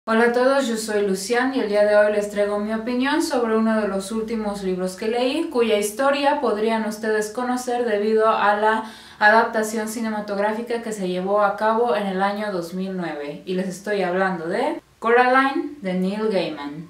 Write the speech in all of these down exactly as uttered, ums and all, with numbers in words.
Hola a todos, yo soy Lucian y el día de hoy les traigo mi opinión sobre uno de los últimos libros que leí, cuya historia podrían ustedes conocer debido a la adaptación cinematográfica que se llevó a cabo en el año dos mil nueve. Y les estoy hablando de Coraline de Neil Gaiman.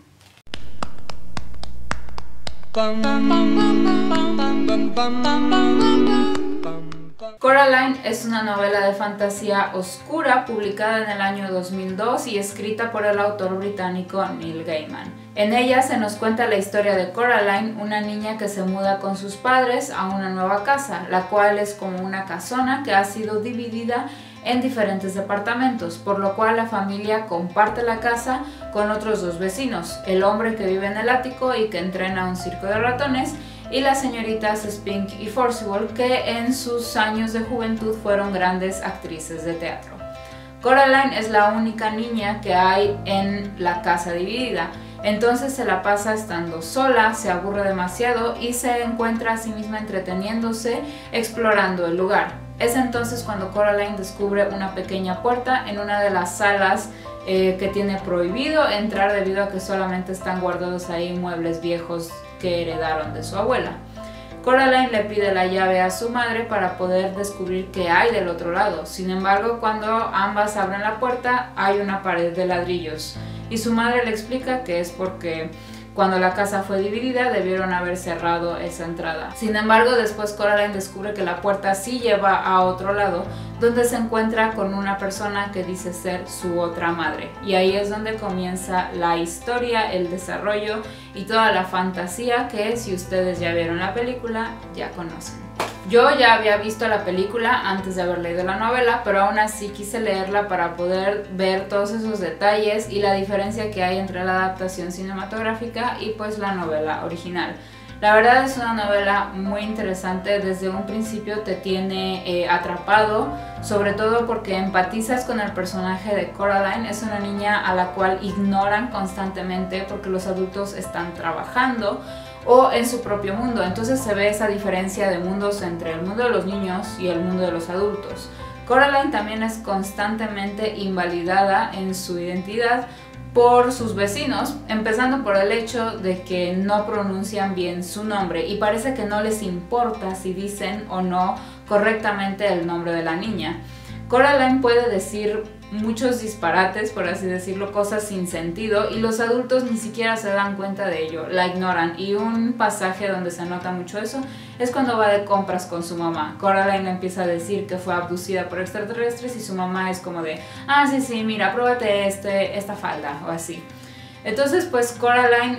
Coraline es una novela de fantasía oscura publicada en el año dos mil dos y escrita por el autor británico Neil Gaiman. En ella se nos cuenta la historia de Coraline, una niña que se muda con sus padres a una nueva casa, la cual es como una casona que ha sido dividida en diferentes departamentos, por lo cual la familia comparte la casa con otros dos vecinos, el hombre que vive en el ático y que entrena un circo de ratones, y las señoritas Spink y Forcible, que en sus años de juventud fueron grandes actrices de teatro. Coraline es la única niña que hay en la casa dividida, entonces se la pasa estando sola, se aburre demasiado y se encuentra a sí misma entreteniéndose, explorando el lugar. Es entonces cuando Coraline descubre una pequeña puerta en una de las salas eh, que tiene prohibido entrar debido a que solamente están guardados ahí muebles viejos que heredaron de su abuela. Coraline le pide la llave a su madre para poder descubrir qué hay del otro lado. Sin embargo, cuando ambas abren la puerta hay una pared de ladrillos y su madre le explica que es porque cuando la casa fue dividida debieron haber cerrado esa entrada. Sin embargo, después Coraline descubre que la puerta sí lleva a otro lado, donde se encuentra con una persona que dice ser su otra madre. Y ahí es donde comienza la historia, el desarrollo y toda la fantasía que, si ustedes ya vieron la película, ya conocen. Yo ya había visto la película antes de haber leído la novela, pero aún así quise leerla para poder ver todos esos detalles y la diferencia que hay entre la adaptación cinematográfica y pues la novela original. La verdad es una novela muy interesante, desde un principio te tiene eh, atrapado, sobre todo porque empatizas con el personaje de Coraline. Es una niña a la cual ignoran constantemente porque los adultos están trabajando o en su propio mundo, entonces se ve esa diferencia de mundos entre el mundo de los niños y el mundo de los adultos. Coraline también es constantemente invalidada en su identidad por sus vecinos, empezando por el hecho de que no pronuncian bien su nombre y parece que no les importa si dicen o no correctamente el nombre de la niña. Coraline puede decir muchos disparates, por así decirlo, cosas sin sentido, y los adultos ni siquiera se dan cuenta de ello, la ignoran. Y un pasaje donde se nota mucho eso es cuando va de compras con su mamá. Coraline empieza a decir que fue abducida por extraterrestres y su mamá es como de, ah, sí, sí, mira, pruébate este, esta falda o así. Entonces pues Coraline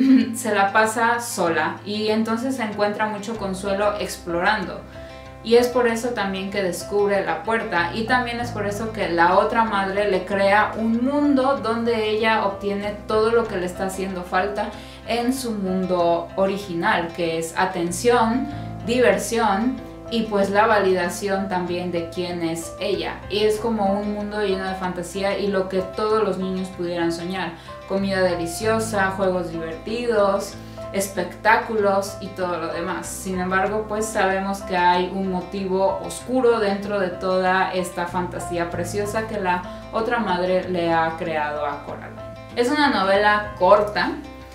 se la pasa sola y entonces se encuentra mucho consuelo explorando. Y es por eso también que descubre la puerta, y también es por eso que la otra madre le crea un mundo donde ella obtiene todo lo que le está haciendo falta en su mundo original, que es atención, diversión y pues la validación también de quién es ella. Y es como un mundo lleno de fantasía y lo que todos los niños pudieran soñar: comida deliciosa, juegos divertidos, espectáculos y todo lo demás. Sin embargo, pues sabemos que hay un motivo oscuro dentro de toda esta fantasía preciosa que la otra madre le ha creado a Coraline. Es una novela corta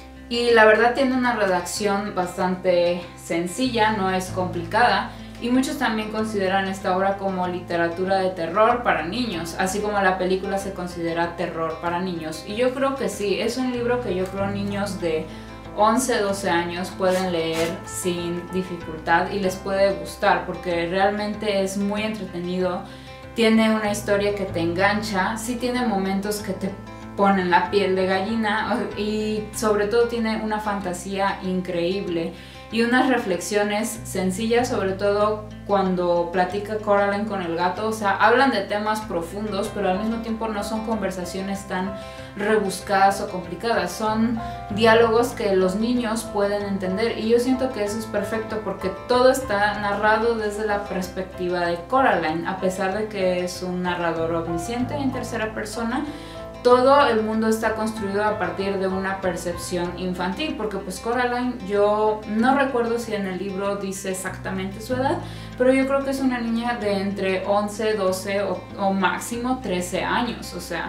y la verdad tiene una redacción bastante sencilla, no es complicada, y muchos también consideran esta obra como literatura de terror para niños, así como la película se considera terror para niños. Y yo creo que sí, es un libro que yo creo niños de once, doce años pueden leer sin dificultad y les puede gustar porque realmente es muy entretenido, tiene una historia que te engancha, sí tiene momentos que te ponen la piel de gallina y sobre todo tiene una fantasía increíble y unas reflexiones sencillas, sobre todo cuando platica Coraline con el gato. O sea, hablan de temas profundos, pero al mismo tiempo no son conversaciones tan rebuscadas o complicadas, son diálogos que los niños pueden entender, y yo siento que eso es perfecto porque todo está narrado desde la perspectiva de Coraline, a pesar de que es un narrador omnisciente en tercera persona. Todo el mundo está construido a partir de una percepción infantil, porque pues Coraline, yo no recuerdo si en el libro dice exactamente su edad, pero yo creo que es una niña de entre once, doce o, o máximo trece años. O sea,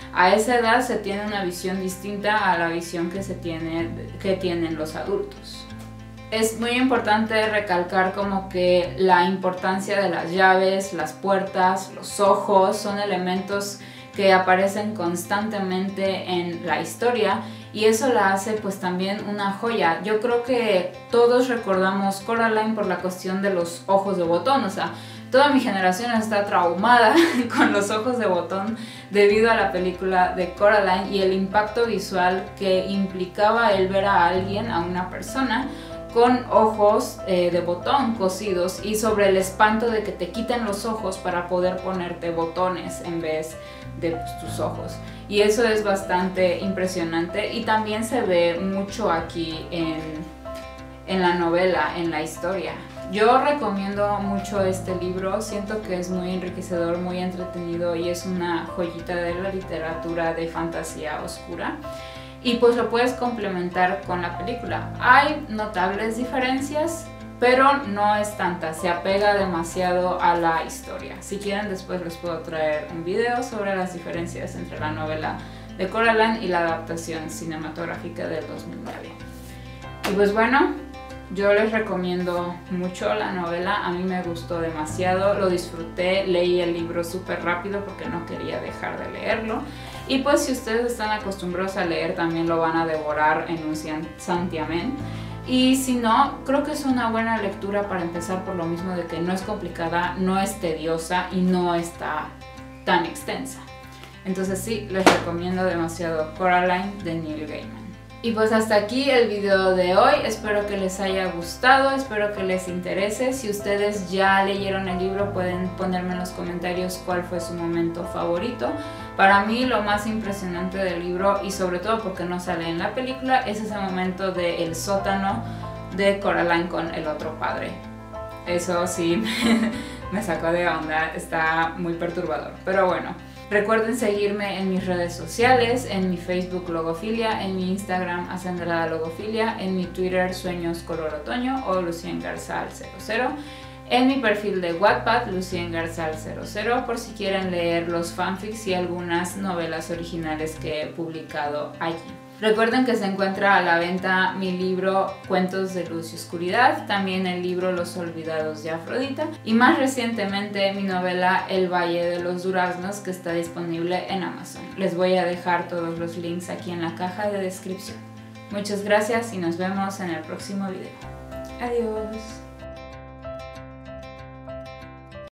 a esa edad se tiene una visión distinta a la visión que se tiene, que tienen los adultos. Es muy importante recalcar como que la importancia de las llaves, las puertas, los ojos son elementos que aparecen constantemente en la historia y eso la hace pues también una joya. Yo creo que todos recordamos Coraline por la cuestión de los ojos de botón, o sea, toda mi generación está traumada con los ojos de botón debido a la película de Coraline y el impacto visual que implicaba el ver a alguien, a una persona, con ojos eh, de botón cosidos y sobre el espanto de que te quiten los ojos para poder ponerte botones en vez de pues, tus ojos. Y eso es bastante impresionante y también se ve mucho aquí en, en la novela, en la historia. Yo recomiendo mucho este libro, siento que es muy enriquecedor, muy entretenido y es una joyita de la literatura de fantasía oscura. Y pues lo puedes complementar con la película. Hay notables diferencias, pero no es tanta, se apega demasiado a la historia. Si quieren después les puedo traer un video sobre las diferencias entre la novela de Coraline y la adaptación cinematográfica del dos mil nueve. Y pues bueno, yo les recomiendo mucho la novela, a mí me gustó demasiado, lo disfruté, leí el libro súper rápido porque no quería dejar de leerlo. Y pues si ustedes están acostumbrados a leer también lo van a devorar en un santiamén. Y si no, creo que es una buena lectura para empezar por lo mismo de que no es complicada, no es tediosa y no está tan extensa. Entonces sí, les recomiendo demasiado Coraline de Neil Gaiman. Y pues hasta aquí el video de hoy, espero que les haya gustado, espero que les interese. Si ustedes ya leyeron el libro pueden ponerme en los comentarios cuál fue su momento favorito. Para mí lo más impresionante del libro, y sobre todo porque no sale en la película, es ese momento del sótano de Coraline con el otro padre. Eso sí me sacó de onda, está muy perturbador, pero bueno. Recuerden seguirme en mis redes sociales, en mi Facebook Logofilia, en mi Instagram Acendrada Logofilia, en mi Twitter Sueños Color Otoño o Lucien Garzal cero cero, en mi perfil de Wattpad Lucien Garzal cero cero por si quieren leer los fanfics y algunas novelas originales que he publicado allí. Recuerden que se encuentra a la venta mi libro Cuentos de Luz y Oscuridad, también el libro Los Olvidados de Afrodita y más recientemente mi novela El Valle de los Duraznos, que está disponible en Amazon. Les voy a dejar todos los links aquí en la caja de descripción. Muchas gracias y nos vemos en el próximo video. Adiós.